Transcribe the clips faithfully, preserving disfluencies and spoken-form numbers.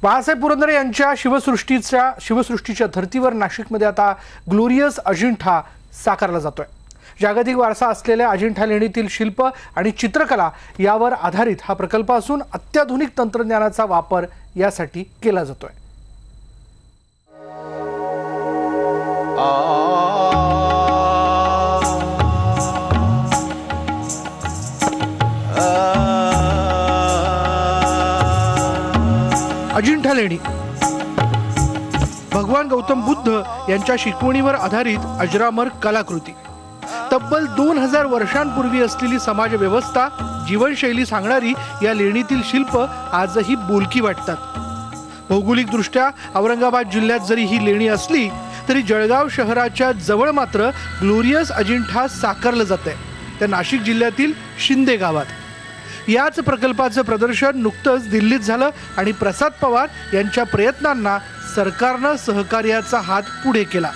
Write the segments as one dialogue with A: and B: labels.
A: बाळासाहेब पुरंदरे यांच्या शिवसृष्टीच्या शिवसृष्टीच्या धर्तीवर नाशिकमध्ये आता ग्लोरियस अजिंठा साकारला जातोय। जागतिक वारसा असलेल्या अजिंठा लेणीतील शिल्प आणि चित्रकला यावर आधारित हा प्रकल्प असून अत्याधुनिक तंत्रज्ञानाचा वापर यासाठी केला जातोय। अजिंठा लेणी भगवान गौतम बुद्ध यांच्या शिकवणीवर आधारित अजरामर कलाकृती। तब्बल दोन हजार वर्षांपूर्वी असलेली समाज व्यवस्था जीवनशैली सांगणारी या लेणीतील शिल्प आजही बोलकी वाटतात। भौगोलिक दृष्ट्या औरंगाबाद जिल्ह्यात जरी ही लेणी असली तरी जळगाव शहराच्या जवळ मात्र ग्लोरियस अजिंठा साकारलं जातंय, त्या नाशिक जिल्ह्यातील शिंदे गावात। याच प्रकल्पाचं प्रदर्शन नुकतंच दिल्लीत झालं आणि प्रसाद पवार यांच्या प्रयत्नांना सरकारनं सहकार्याचा हात पुढे केला।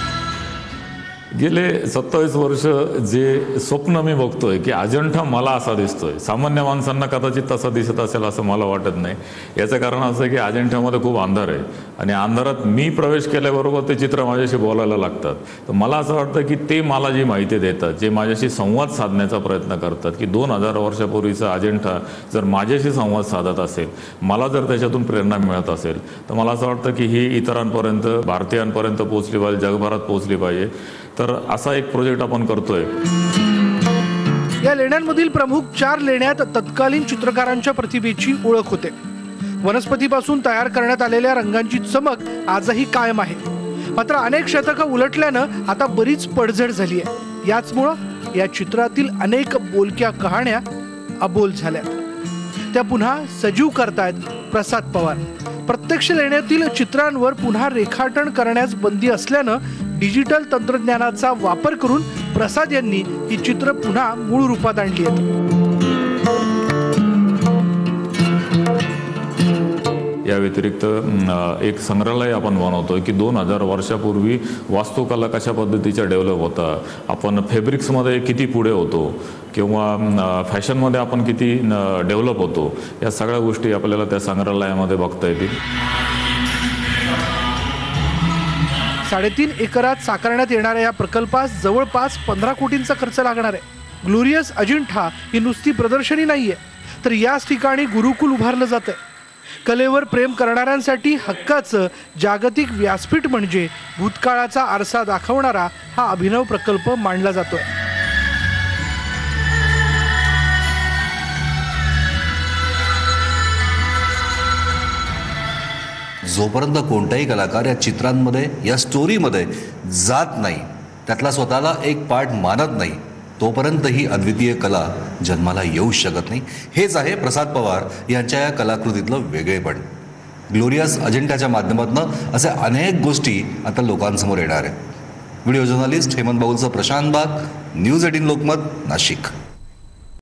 B: गेले सत्तावीस वर्ष जे स्वप्न मी बघतोय की अजिंठा मला असा दिसतोय, सामान्य माणसांना कदाचित तसा दिसत असेल असं मला वाटत नाही। याचं कारण असं आहे की अजिंठामध्ये खूप अंधार आहे आणि अंधारात मी प्रवेश केल्याबरोबर ते चित्र माझ्याशी बोलायला लागतात। तर मला असं वाटतं की ते मला जी माहिती देतात, जे माझ्याशी संवाद साधण्याचा प्रयत्न करतात की दोन हजार वर्षापूर्वीचा अजिंठा जर माझ्याशी संवाद साधत असेल, मला जर त्याच्यातून प्रेरणा मिळत असेल तर मला असं वाटतं की ही इतरांपर्यंत, भारतीयांपर्यंत पोहोचली पाहिजे, जगभरात पोहोचली पाहिजे। तर असा एक प्रोजेक्ट आपण करतोय।
A: या लेण्यांमधील प्रमुख चार लेण्यात तत्कालीन चित्रकारांच्या प्रतिभेची ओळख होते। वनस्पतीपासून तयार करण्यात आलेल्या रंगांची चमक आजही कायम आहे, मात्र अनेक शतकं उलटल्यानं आता बरीच पडझड झाली आहे। याचमुळं या चित्रातील अनेक बोलक्या कहाण्या अबोल झाल्यात। त्या पुन्हा सजीव करतायत प्रसाद पवार। प्रत्यक्ष लेण्यातील चित्रांवर पुन्हा रेखाटन करण्यास बंदी असल्यानं डिजिटल तंत्रज्ञानाचा वापर करून प्रसाद यांनी ही चित्र पुन्हा मूळ रूपात आणली आहेत।
B: या व्यतिरिक्त एक संग्रहालय आपण बनवतोय की दोन हजार वर्षापूर्वी वास्तुकला कशा पद्धतीच्या डेव्हलप होता, आपण फॅब्रिक्समध्ये किती पुढे होतो किंवा फॅशनमध्ये आपण किती डेव्हलप होतो, या सगळ्या गोष्टी आपल्याला त्या संग्रहालयामध्ये बघता येतील।
A: साडेतीन एकरात साकारण्यात येणाऱ्या या प्रकल्पास जवळपास पंधरा कोटींचा खर्च लागणार आहे। ग्लोरियस अजिंठा ही नुसती प्रदर्शनी नाहीये, तर याच ठिकाणी गुरुकुल उभारलं जातंय। कलेवर प्रेम करणाऱ्यांसाठी हक्काचं जागतिक व्यासपीठ म्हणजे भूतकाळाचा आरसा दाखवणारा हा अभिनव प्रकल्प मांडला जातोय।
C: जोपर्यंत कोणताही कलाकार या चित्रांमध्ये, या स्टोरीमध्ये जात नाही, त्यातला स्वतःला एक पार्ट मानत नाही, तोपर्यंत ही अद्वितीय कला जन्माला येऊ शकत नाही। हेच आहे प्रसाद पवार यांच्या या कलाकृतीतलं वेगळेपण। ग्लोरियस अजिंठाच्या माध्यमातून अशा अनेक गोष्टी आता लोकांसमोर येणार आहेत। व्हिडिओ जर्नलिस्ट हेमंत बाऊलचं प्रशांत बाग, न्यूज एटीन लोकमत, नाशिक।